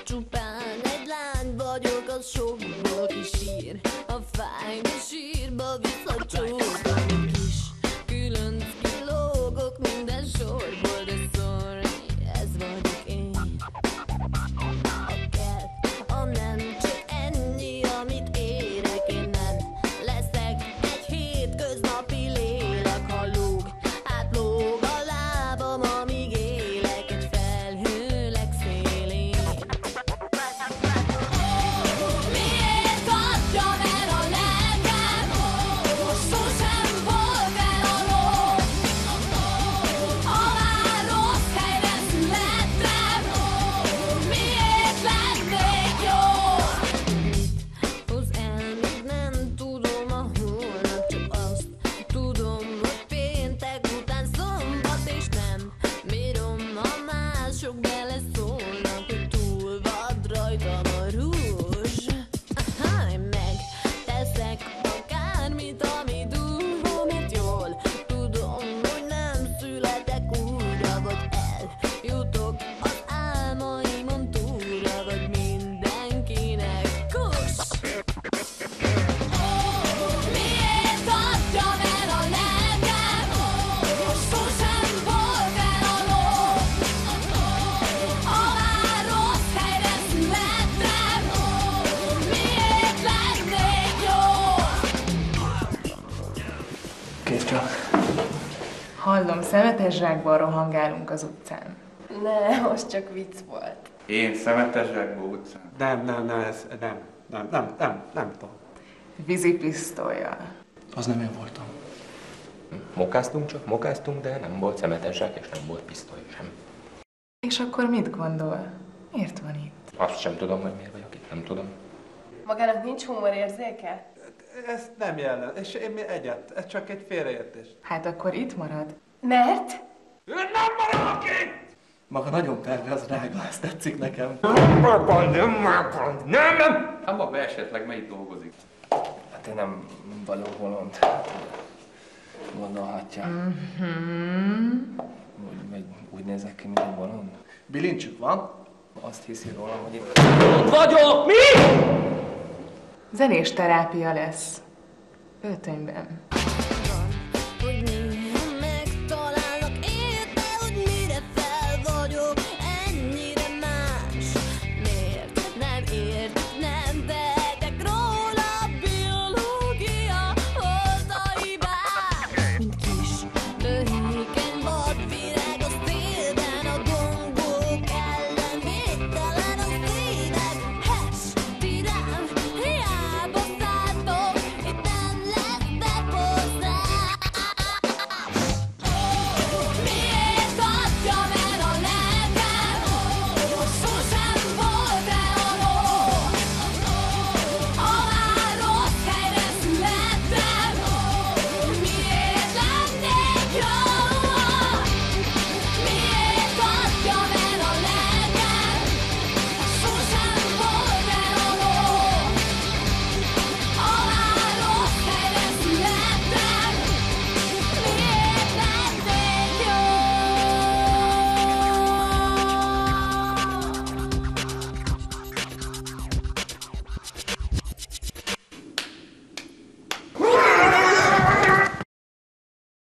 Csupán egy lány vagyok, az sokból kisír. A fájni sírba visszacsúszom kis különc kilógok minden sorból, de sorry, ez vagyok én. A kell, a nem, csak ennyi, amit érek. Én nem leszek egy hétköznapi lélek, ha lóg, átlóg a lábam, amíg élek egy felhő legszélén. Miért adjam el a lelkem? Most sosem volt elalom. Ha már rossz helyre születtem, miért lennék jó? Mit hoz el, még nem tudom a holnap, csak azt tudom, hogy péntek után szombat, és nem bírom, ha mások beleszólnak, hogy túl vad rajtam a rúzs. Én megteszek akármit, ami durva, mert jól tudom, hogy nem születek újra, vagy eljutok az álmaimon túlra, vagy mindenkinek kus. Miért adjam el a lelkem? Most sosem volt elalom. Ha már rossz helyre születtem, miért lennék jó? Kész csak. Hallom, szemetes zsákban rohangálunk az utcán. Ne, most csak vicc volt. Én szemetes zsákba utcán. Nem tudom. Vízipisztollyal. Az nem én voltam. Mokáztunk, de nem volt szemetes zsák, és nem volt pisztoly sem. És akkor mit gondol? Miért van itt? Azt sem tudom, hogy miért vagyok itt, nem tudom. Magának nincs humorérzéke? Ez nem jelen, és én egyet, ez csak egy félreértés. Hát akkor itt marad. Mert? Maga nagyon pervers, drága, ez tetszik nekem. Nem! Hát maga esetleg melyik dolgozik? Hát én nem vagyok bolond. Gondolhatja. Úgy nézek ki, mint egy bolond. Bilincsük van? Azt hiszi rólam, hogy itt... Ott vagyok! Mi? Zenés terápia lesz. Öltönyben. Hogy